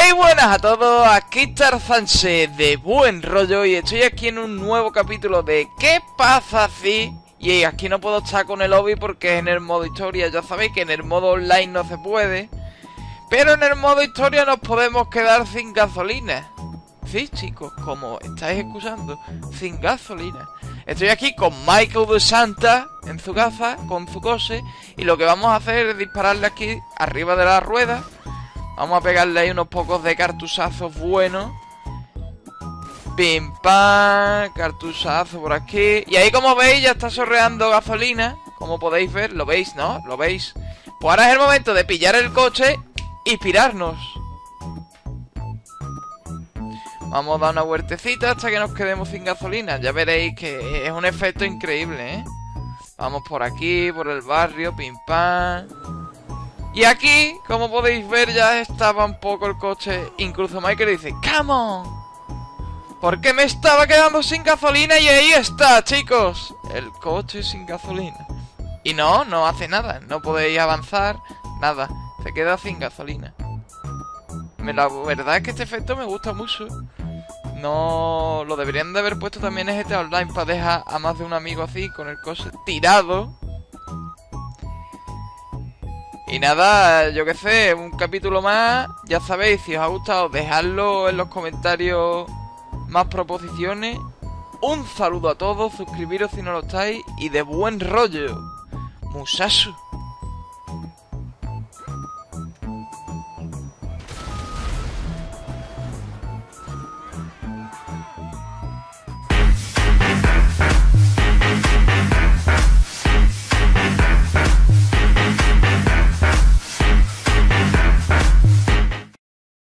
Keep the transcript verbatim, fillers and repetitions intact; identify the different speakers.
Speaker 1: Hey, buenas a todos, aquí Tarzanse de Buen Rollo y estoy aquí en un nuevo capítulo de ¿Qué pasa si? Y aquí no puedo estar con el lobby porque es en el modo historia. Ya sabéis que en el modo online no se puede, pero en el modo historia nos podemos quedar sin gasolina. Sí, chicos, como estáis escuchando, sin gasolina. Estoy aquí con Michael de Santa en su casa, con su coche, y lo que vamos a hacer es dispararle aquí arriba de la rueda. Vamos a pegarle ahí unos pocos de cartuchazos buenos. Pim pam, cartuchazo por aquí. Y ahí, como veis, ya está sorreando gasolina. Como podéis ver, lo veis, ¿no? Lo veis. Pues ahora es el momento de pillar el coche y pirarnos. Vamos a dar una vueltecita hasta que nos quedemos sin gasolina. Ya veréis que es un efecto increíble, ¿eh? Vamos por aquí, por el barrio, pim pam. Y aquí, como podéis ver, ya estaba un poco el coche. Incluso Michael dice, ¡come on! Porque me estaba quedando sin gasolina y ahí está, chicos. El coche sin gasolina. Y no, no hace nada. No podéis avanzar, nada. Se queda sin gasolina. La verdad es que este efecto me gusta mucho. No, lo deberían de haber puesto también en G T A Online para dejar a más de un amigo así, con el coche tirado. Y nada, yo qué sé, un capítulo más. Ya sabéis, si os ha gustado, dejadlo en los comentarios, más proposiciones. Un saludo a todos, suscribiros si no lo estáis. Y de buen rollo, muchacho.